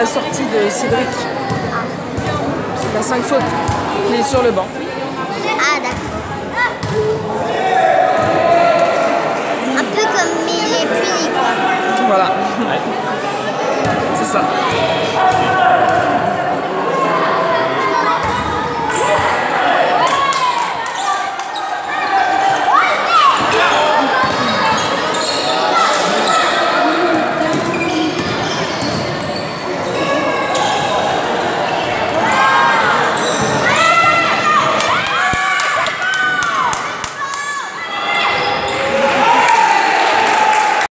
la sortie de Cédric. C'est la 5 fautes. Il est sur le banc. Ah d'accord. Un peu comme il est puni quoi. Voilà. C'est ça.